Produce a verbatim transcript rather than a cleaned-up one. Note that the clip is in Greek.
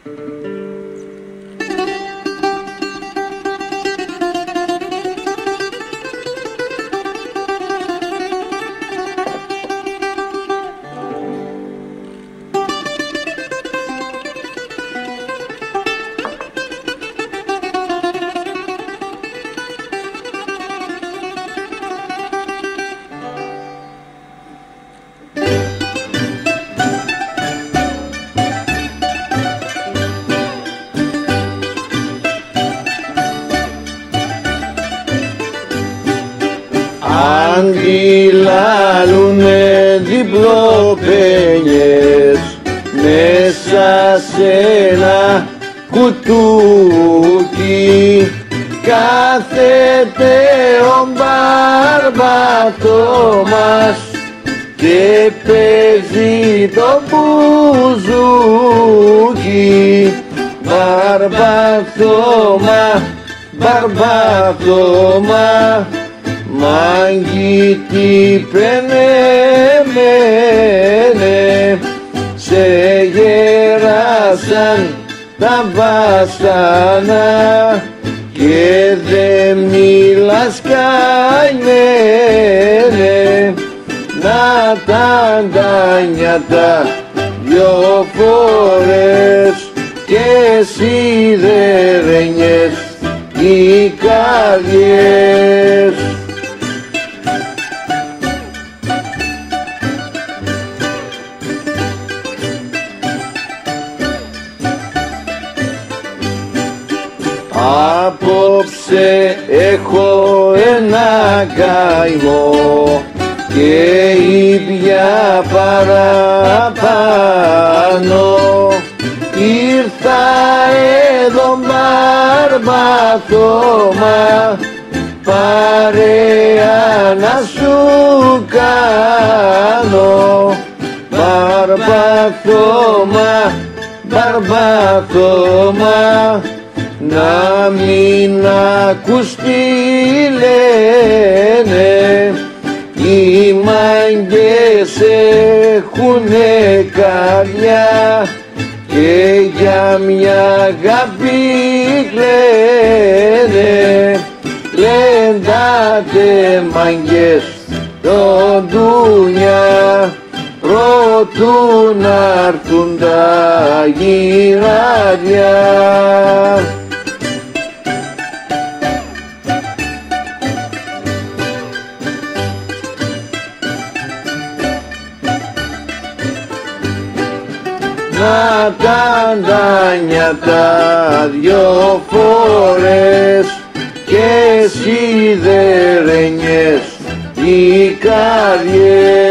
Αντιλαλούνε διπλοπένιες μέσα σε ένα κουτούκι, κάθεται ο Μπαρμπαθόμας και παίζει το μπουζούκι. Μπαρμπαθώμα, Μπαρμπαθώμα, μάγκητη πενεμένε, σε γεράσαν τα βάσανα και δε μιλάς καημένε. Να τα νιάτα δυο φορές και σιδερένιες οι καρδιές. Απόψε έχω ένα καημό και ήπια παραπάνω. Ήρθα εδώ Μπαρμπαθώμα, παρέα να σου κάνω. Μπαρμπαθώμα, Μπαρμπαθώμα, να μην ακούς τι λένε, οι μάγκες έχουνε καρδιά και για μια αγάπη κλαίνε. Λένε μάγκες το ντούνια, προτού να'ρθούν τα γυράδια. Να τα νιάτα δυο φορές και σιδερένιες οι καρδιές.